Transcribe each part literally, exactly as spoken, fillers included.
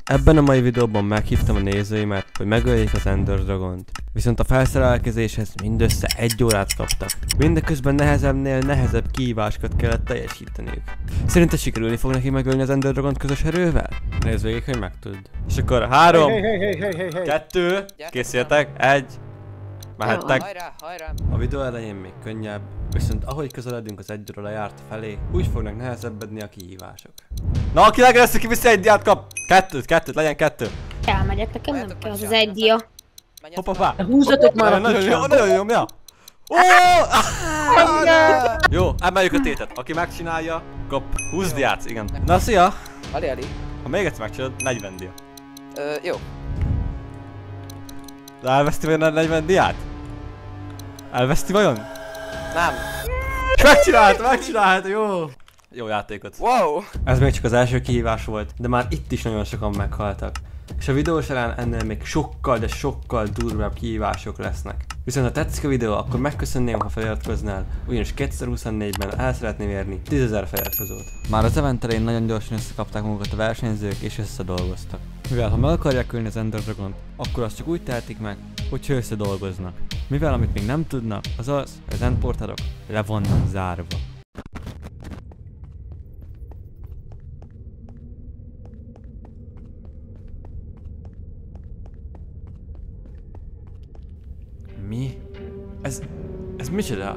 Ebben a mai videóban meghívtam a nézőimet, hogy megöljék az Ender Dragont. Viszont a felszerelkezéshez mindössze egy órát kaptak. Mindeközben nehezebbnél nehezebb kihívásokat kellett teljesíteniük. Szerinted sikerülni fog neki megölni az Ender Dragont közös erővel? Nézd végig, hogy megtud. És akkor három, hey, hey, hey, hey, hey, hey. kettő, készüljetek, egy, mehettek. Hajrá, hajrá. A videó elején még könnyebb, viszont ahogy közeledünk az egy óra lejárt felé, úgy fognak nehezebbedni a kihívások. Na, aki legelőször kiviszi egy diát kap! Kettőt, kettőt, legyen kettő! Elmegyek, nekem nem kell az az egy dia. Hoppá! Húzzatok már a Nagyon jó, nagyon jó, mi a? Jó, emeljük a tétet. Aki megcsinálja, kap húsz diát, igen. Na, szia! Ali, Ali. Ha még egyszer megcsinálod, negyven dia. Ö, jó. De elveszti vajon a negyven diát? Elveszti vajon? Nem. És megcsinálta, megcsinálta, jó! Jó játékot. Wow! Ez még csak az első kihívás volt, de már itt is nagyon sokan meghaltak. És a videó során ennél még sokkal, de sokkal durvább kihívások lesznek. Viszont ha tetszik a videó, akkor megköszönném, ha feliratkoznál, ugyanis kétezer-huszonnégyben el szeretném érni tízezer feliratkozót. Már az event elején nagyon gyorsan összekapták magukat a versenyzők és összedolgoztak. Mivel ha meg akarják ölni az Ender Dragont, akkor azt csak úgy tehetik meg, hogyha összedolgoznak. Mivel amit még nem tudnak, az az, hogy az endportálok le vannak zárva. Mi? Ez... ez micsoda?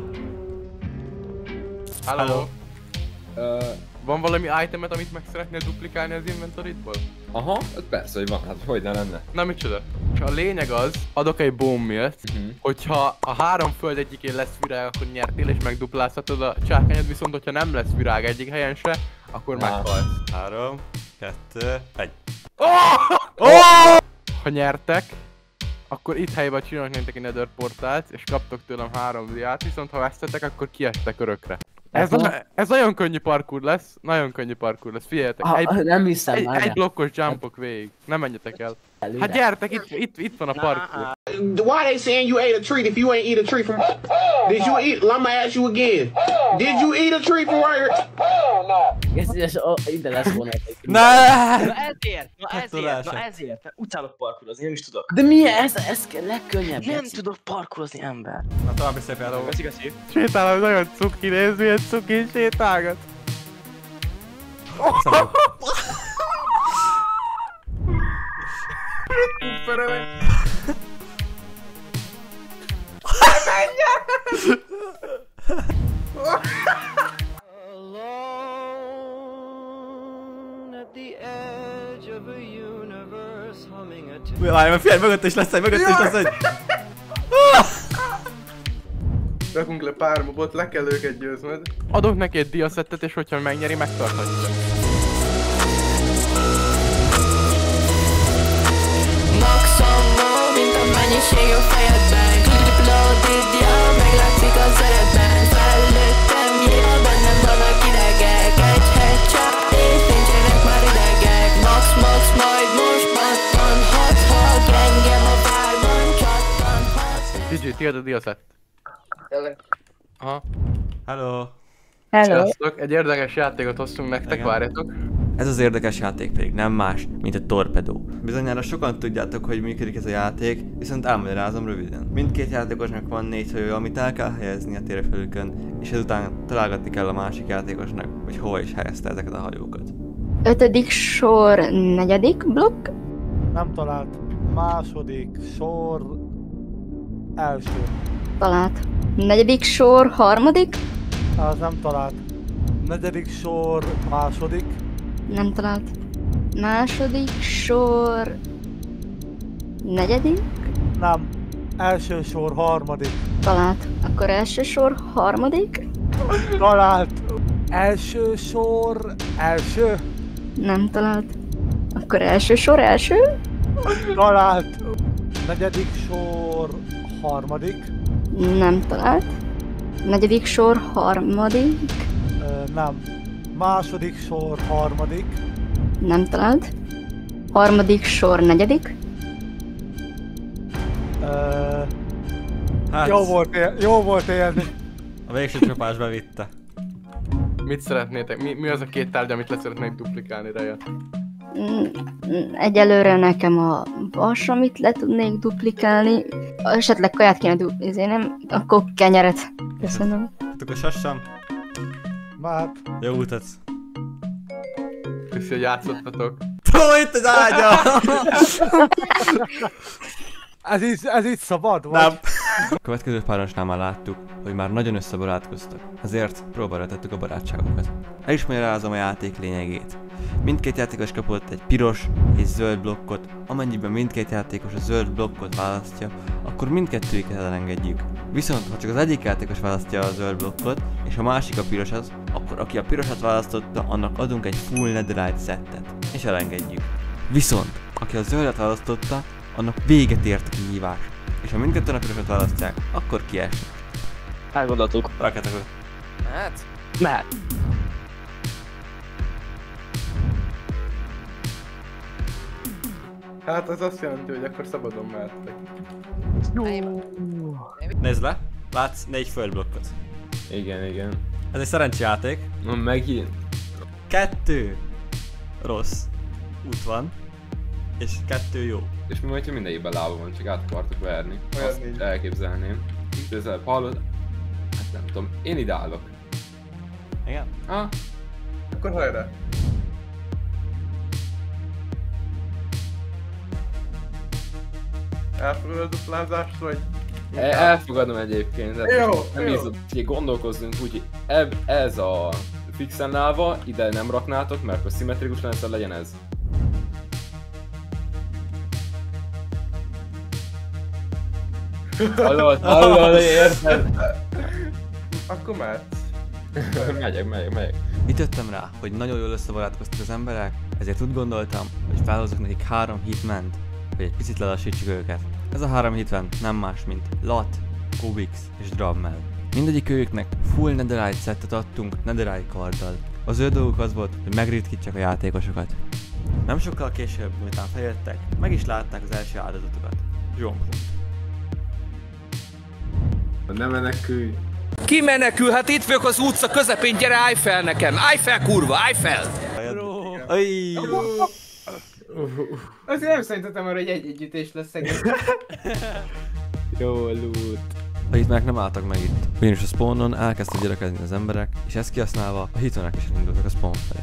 Hello. Uh, van valami itemet, amit meg szeretnél duplikálni az inventoridból? Aha, hát persze, hogy van, hát hogy ne lenne. Na micsoda? A lényeg az, adok egy bone meal-t, uh-huh. Hogyha a három föld egyikén lesz virág, akkor nyertél és megduplázhatod a csákányod, viszont hogyha nem lesz virág egyik helyen se, akkor Na. meghalsz. Három, kettő, egy. Oh! Oh! Ha nyertek, akkor itt helyben csinálok nektek egy nether portált, és kaptok tőlem három diát, viszont ha vesztetek, akkor kiestek örökre. Ez, na, ez nagyon könnyű parkour lesz, nagyon könnyű parkour lesz, figyeljetek, Ah, egy, nem hiszem, egy, már egy blokkos jumpok végig, nem menjetek el. Hát gyertek, itt, itt, itt van a parkour. Why they saying you ate a treat if you ain't eat a treat from... Did you eat... I'ma ask you again. Did you eat a treat from right here? Ez, ez, oh, ide lesz volna egy. Ne! Na ezért, na ezért, na ezért, mert utálok parkurozni, nem is tudok. De mi ez? Ez kell legkönnyebb. Nem tudok parkurozni, ember. Na további szép játék. Ez igazi. Sétálom, nagyon cuki, nézd milyen cuki sétálgat. Várj, mert figyelj, mögött is lesz egy, mögött is lesz egy! Rakunk le pár mobot, le kell őket győznöd. Adok neki egy diaszettet, és hogyha megnyeri, megtarthatja. Maximum, mint a mennyiség a fejedben. Uploaded, ja, meglátszik a szerepben. Felülöttem, ja, bennem vannak idegek. Egy headshot, és nincsenek már idegek. Max, max, majd most pattanhat, ha engem a várban csattanhat. Gigi, tiéd a diaszett. Aha. Hello! Hello! Sziasztok, egy érdekes játékot hoztunk nektek, Igen. várjatok. Ez az érdekes játék pedig nem más, mint a torpedó. Bizonyára sokan tudjátok, hogy működik ez a játék, viszont elmagyarázom röviden. Mindkét játékosnak van négy hajó, amit el kell helyezni a térfelükön, és ezután találgatni kell a másik játékosnak, hogy hova is helyezte ezeket a hajókat. Ötödik sor, negyedik blokk. Nem talált. Második sor... Első. Talált. Negyedik sor, harmadik. Az nem talált. Negyedik sor... Második. Nem talált. Második sor... Negyedik. Nem. Első sor, harmadik. Talált. Akkor első sor, harmadik. Talált. Első sor... Első. Nem talált. Akkor első sor, első. Talált. Negyedik sor... Harmadik. Nem talált. Negyedik sor, harmadik. Ö, nem. Második sor, harmadik. Nem talált. Harmadik sor, negyedik. Ö, Hát, jó volt, él, jó volt élni. a végső csapás bevitte. Mit szeretnétek? Mi, mi az a két tárgy, amit le szeretnék duplikálni, Reja? Mm, mm, Egyelőre nekem a balsamit le tudnék duplikálni. Esetleg kaját kéne duplikálni, nem? Akkor kenyeret. Köszönöm. Akkor sassam. Már. Jó utat. Köszi, hogy játszottatok. Tó, itt az ágya! Ez így, ez így szabad, vagy? Nem. A következő párosnál már láttuk, hogy már nagyon összebarátkoztak, ezért próbára tettük a barátságokat. El is magyarázom a játék lényegét. Mindkét játékos kapott egy piros és zöld blokkot, amennyiben mindkét játékos a zöld blokkot választja, akkor mindkettőjüket elengedjük. Viszont ha csak az egyik játékos választja a zöld blokkot, és a másik a pirosat, akkor aki a pirosat választotta, annak adunk egy full netherite settet, és elengedjük. Viszont aki a zöldet választotta, annak véget ért a kihívás. És ha mindkettőn a pirosat választják, akkor kiesnek. Elgondoltuk. Rakjátok oda. Mehet? Mehet. Hát ez azt jelenti, hogy akkor szabadon mehettek. Nézd le, látsz négy földblokkot. Igen, igen. Ez egy szerencsejáték. Na megint. Kettő rossz út van, és kettő jó. És mi hogyha mindegyikben lába van, csak át akartok verni. Olyan Azt nincs. elképzelném. Közelebb hallod? Hát nem tudom, én ide állok. Igen? Ah, Akkor hajrá! Elfogadod a duplázást, vagy? el- elfogadom egyébként, de Jó, most nem jó. ízott, hogy gondolkozzunk úgy, hogy eb, ez a fixen láva, ide nem raknátok, mert akkor szimmetrikus lenne, szóval legyen ez. Hallod, hallod, érted? Akkor mehetsz. Megyek, megyek, megyek. Itt jöttem rá, hogy nagyon jól összebarátkoztak az emberek, ezért úgy gondoltam, hogy felhozok nekik három hitment, hogy egy picit lelassítsuk őket. Ez a három hitman nem más, mint Lat, Kubix és Drabmel. Mindegyik őknek full netherite settet adtunk netherite karddal. Az ő dolguk az volt, hogy megritkítsák a játékosokat. Nem sokkal később, miután feljöttek, meg is látták az első áldozatokat. Zsompont. Nem menekülj. Ki menekül? Hát itt vagyok az utca közepén, gyere, állj fel nekem! Állj fel, kurva, állj fel! Ajj! Azért nem szerintem arra, hogy egy együttés lesz szegény. Jó loot. A hitmenek nem álltak meg itt, ugyanis a spawnon elkezdtek gyülekezni az emberek, és ezt kihasználva a hitmenek is elindultak a spawn felé.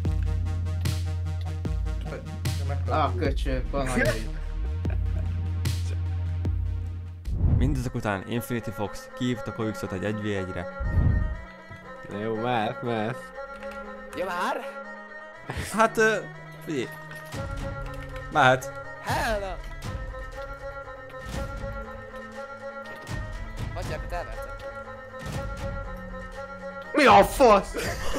Ah, köcsög, van hajai. Mindezek után Infinity Fox kihívta Kovixot egy egy vé egyre. Na jó, mehet, mehet. Ja már? Hát, uh, figyelj. Mehet. Hella! Hagyják, hogy elverted. Mi a fasz?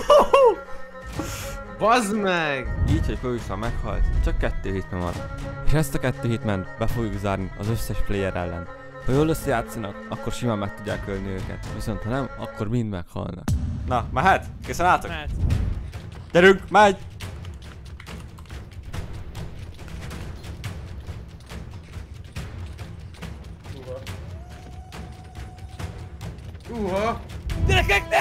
Bazd meg! Így, hogy Kovix már meghalt, csak kettő hitman maradt. És ezt a kettő hitman be fogjuk zárni az összes player ellen. Ha jól összejátszanak, akkor simán meg tudják ölni őket, viszont ha nem, akkor mind meghalnak. Na, mehet? Készen álltok? Mehet. Gyerünk, megy! Uha! Gyerekek, ne!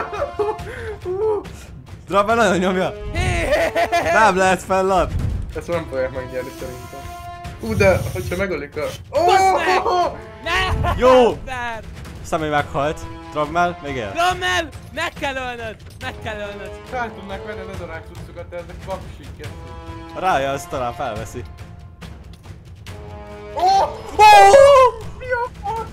Drabben nagyon nyomja! Nem lehet fellad! Ezt nem fogják megnyerni szerintem. Hú, de hogyha megölik a... Basz meg! Ne! Jó! Ver! Személy meghalt. Drabmel, még él. Rommel! Meg kell ölnöd! Meg kell ölnöd! Fel tudnak venni az adorák cuccokat, de ezek vaksik kettő. Rája, azt talán felveszi. Oh! Oh! Mi a fasz?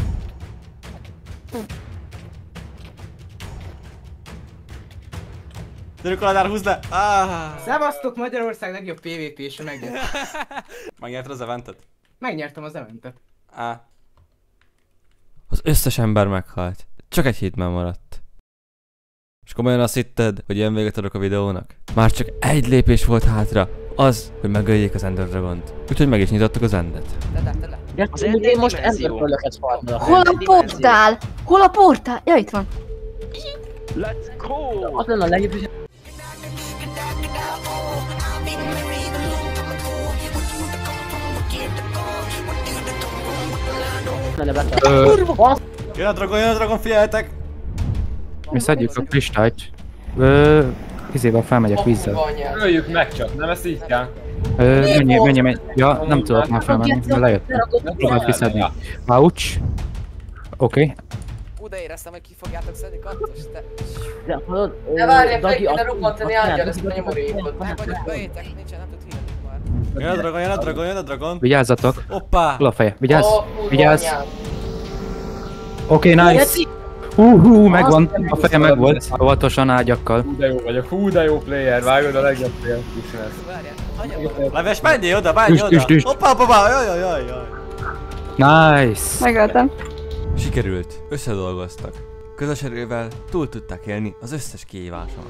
Gyerünk, Aladár, húzd le! Ah! Szevasztok, Magyarország legjobb pé vé pé-se megnyert. Megnyerted az eventet? Megnyertem az eventet. Á. Az összes ember meghalt. Csak egy hitman maradt. És komolyan azt hitted, hogy ilyen véget adok a videónak? Már csak egy lépés volt hátra. Az, hogy megöljék az Ender Dragont. Úgyhogy meg is nyitottuk az endet. Tedd le, tedd le. Az én most enderpearlöket farmolok. Hol a portál? Hol a portál? Ja, itt van. Let's go! Az lenne a legjobb, hogy... Kurva! Jön a dragon, jön a dragon, figyeljetek! Mi szedjük a kristályt. Ö, izével felmegyek vízzel. Öljük meg csak, nem ezt így kell. Ö, menjél, menjél, menjél. Ja, nem tudok már felmenni, mert lejöttem. Próbálj kiszedni. Ouch. Oké. Oda éreztem, hogy ki fogjátok szedni kattos, te... De hallod, Ne várj, Freddy, ne robbantani átjad ezt a nyomorékot. Nem vagyok, beétek, nincsen, nem tud hívni már. Jön a dragon, jön a dragon, jön a dragon. Vigyázzatok. Hoppá! Hol a feje? Vigyázz! Vigyázz! Oké, nice! Hú, hú, megvan! A feje megvolt. Óvatosan ágyakkal. Hú de jó vagyok, hú de jó player, vágod a legjobb player. Leves, menjél oda, menjél Düst, düst, oda! düst. Hoppá, hoppá, jaj, jaj, jaj, jaj! Nice! Megöltem. Sikerült, összedolgoztak. Közös erővel túl tudták élni az összes kihíváson.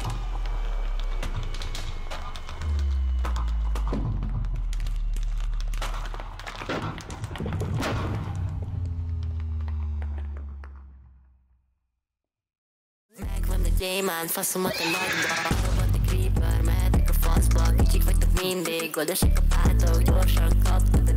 Megvan a gyémánt, faszomat a nagyba. Robot a creeper, mehetek a faszba. Kicsik vagytok mindig, oldasek a pátok, gyorsan kaptok.